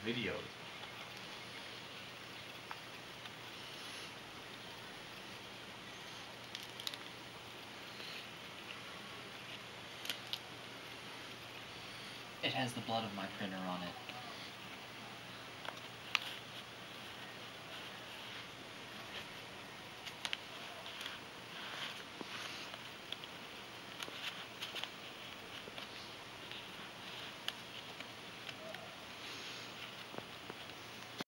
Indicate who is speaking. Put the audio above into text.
Speaker 1: videos.
Speaker 2: It has the blood of my printer on it.